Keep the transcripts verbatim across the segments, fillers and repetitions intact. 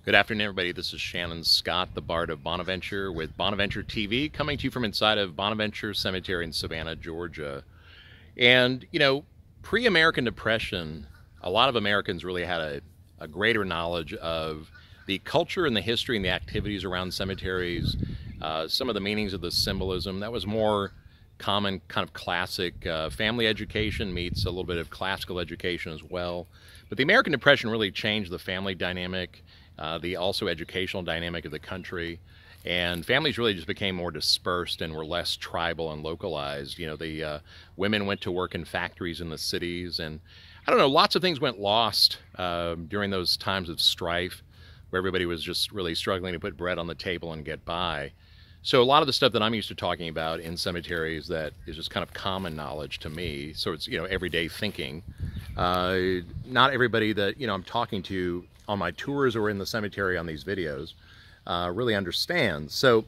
Good afternoon, everybody. This is Shannon Scott, the Bard of Bonaventure, with Bonaventure T V, coming to you from inside of Bonaventure Cemetery in Savannah, Georgia. And, you know, pre-American Depression, a lot of Americans really had a, a greater knowledge of the culture and the history and the activities around cemeteries, uh, some of the meanings of the symbolism. That was more common, kind of classic uh, family education meets a little bit of classical education as well. But the American Depression really changed the family dynamic, uh, the also educational dynamic of the country, and families really just became more dispersed and were less tribal and localized. You know, the uh, women went to work in factories in the cities, and I don't know, lots of things went lost uh, during those times of strife where everybody was just really struggling to put bread on the table and get by. So a lot of the stuff that I'm used to talking about in cemeteries that is just kind of common knowledge to me, so it's, you know, everyday thinking. Uh, not everybody that, you know, I'm talking to on my tours or in the cemetery on these videos uh, really understands. So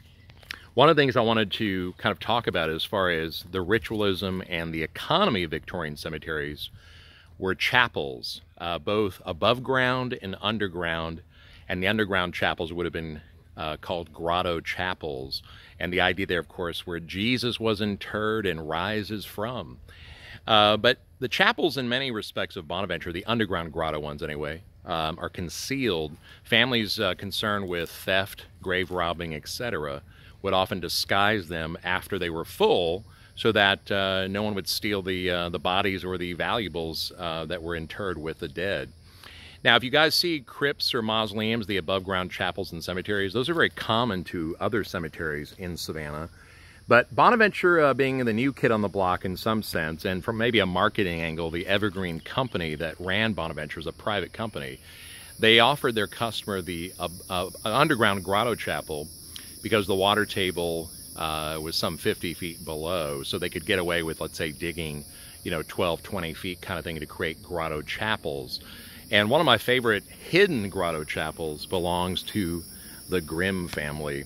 one of the things I wanted to kind of talk about as far as the ritualism and the economy of Victorian cemeteries were chapels, uh, both above ground and underground, and the underground chapels would have been Uh, called Grotto chapels, and the idea there, of course, where Jesus was interred and rises from. Uh, but the chapels, in many respects of Bonaventure, the underground grotto ones anyway, um, are concealed. Families uh, concerned with theft, grave robbing, et cetera, would often disguise them after they were full, so that uh, no one would steal the uh, the bodies or the valuables uh, that were interred with the dead. Now, if you guys see crypts or mausoleums, the above-ground chapels and cemeteries, those are very common to other cemeteries in Savannah. But Bonaventure, uh, being the new kid on the block in some sense, and from maybe a marketing angle, the Evergreen company that ran Bonaventure is a private company, they offered their customer the uh, uh, underground grotto chapel because the water table uh, was some fifty feet below, so they could get away with, let's say, digging, you know, twelve, twenty feet kind of thing to create grotto chapels. And one of my favorite hidden grotto chapels belongs to the Grimm family.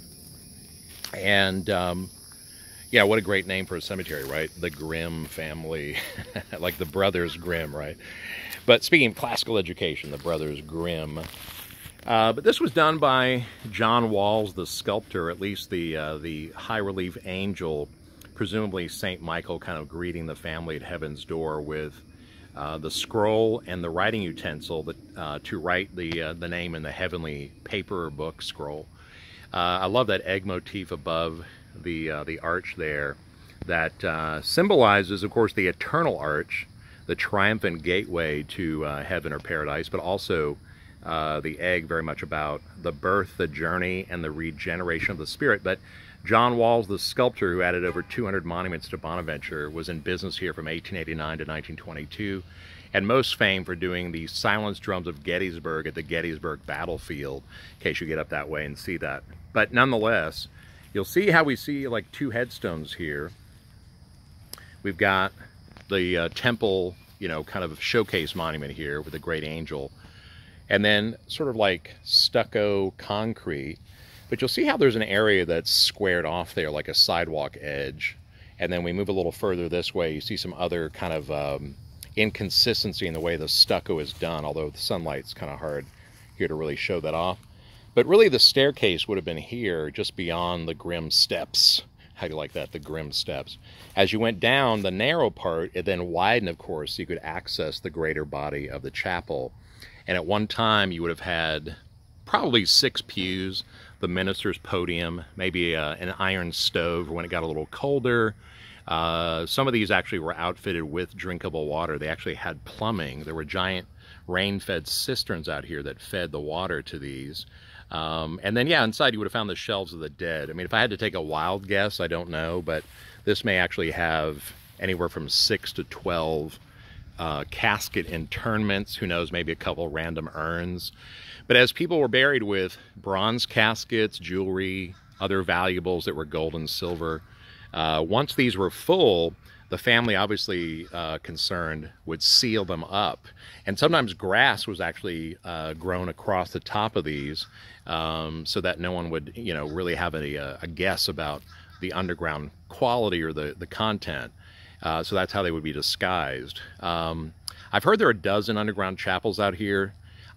And um, yeah, what a great name for a cemetery, right? The Grimm family, like the Brothers Grimm, right? But speaking of classical education, the Brothers Grimm. Uh, but this was done by John Walls, the sculptor, at least the, uh, the high relief angel, presumably Saint Michael, kind of greeting the family at heaven's door with Uh, the scroll and the writing utensil that, uh, to write the, uh, the name in the heavenly paper or book scroll. Uh, I love that egg motif above the, uh, the arch there that uh, symbolizes, of course, the eternal arch, the triumphant gateway to uh, heaven or paradise, but also uh, the egg very much about the birth, the journey, and the regeneration of the spirit. But John Walls, the sculptor who added over two hundred monuments to Bonaventure, was in business here from eighteen eighty-nine to nineteen twenty-two, and most famed for doing the silenced drums of Gettysburg at the Gettysburg battlefield, in case you get up that way and see that. But nonetheless, you'll see how we see like two headstones here. We've got the uh, temple, you know, kind of showcase monument here with the great angel, and then sort of like stucco concrete. But you'll see how there's an area that's squared off there like a sidewalk edge. And then we move a little further this way, you see some other kind of um, inconsistency in the way the stucco is done, although the sunlight's kind of hard here to really show that off. But really the staircase would have been here just beyond the Grimm steps. How do you like that? The Grimm steps. As you went down the narrow part, it then widened, of course, so you could access the greater body of the chapel. And at one time you would have had probably six pews, the minister's podium, maybe uh, an iron stove when it got a little colder. Uh, some of these actually were outfitted with drinkable water. They actually had plumbing. There were giant rain-fed cisterns out here that fed the water to these. Um, and then, yeah, inside you would have found the shelves of the dead. I mean, if I had to take a wild guess, I don't know, but this may actually have anywhere from six to twelve uh, casket interments. Who knows, maybe a couple random urns. But as people were buried with bronze caskets, jewelry, other valuables that were gold and silver, uh, once these were full, the family, obviously uh, concerned, would seal them up. And sometimes grass was actually uh, grown across the top of these um, so that no one would, you know, really have a, a guess about the underground quality or the, the content. Uh, so that's how they would be disguised. Um, I've heard there are a dozen underground chapels out here.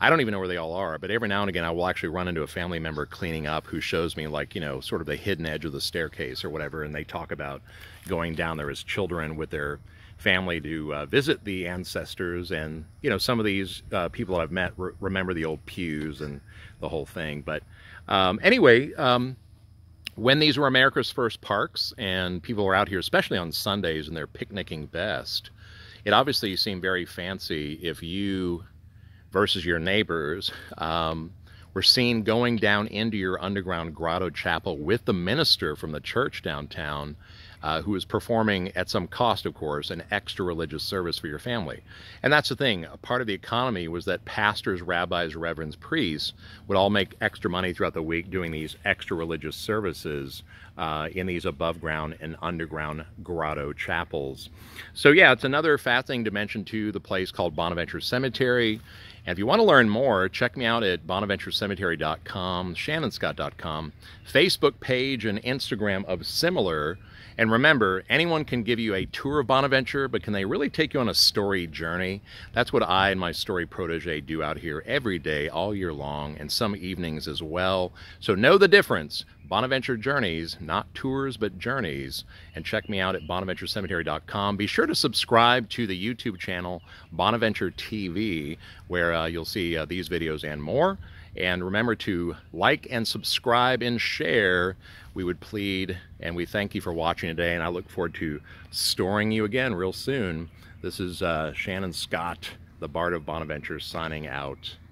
I don't even know where they all are, but every now and again I will actually run into a family member cleaning up who shows me, like, you know, sort of the hidden edge of the staircase or whatever, and they talk about going down there as children with their family to uh, visit the ancestors. And, you know, some of these uh, people that I've met re remember the old pews and the whole thing. But um, anyway, um, when these were America's first parks and people were out here, especially on Sundays, and they're picnicking best, it obviously seemed very fancy if you versus your neighbors um, were seen going down into your underground grotto chapel with the minister from the church downtown, uh, who was performing, at some cost of course, an extra religious service for your family. And that's the thing, a part of the economy was that pastors, rabbis, reverends, priests would all make extra money throughout the week doing these extra religious services uh, in these above ground and underground grotto chapels. So yeah, it's another fascinating dimension to the place called Bonaventure Cemetery. And if you want to learn more, check me out at bonaventure cemetery dot com, shannon scott dot com, Facebook page and Instagram of similar. And remember, anyone can give you a tour of Bonaventure, but can they really take you on a story journey? That's what I and my story protege do out here every day, all year long, and some evenings as well. So know the difference. Bonaventure Journeys, not tours, but journeys. And check me out at bonaventure cemetery dot com. Be sure to subscribe to the YouTube channel, Bonaventure T V, where uh, you'll see uh, these videos and more. And remember to like and subscribe and share. We would plead, and we thank you for watching today, and I look forward to storing you again real soon. This is uh, Shannon Scott, the Bard of Bonaventure, signing out.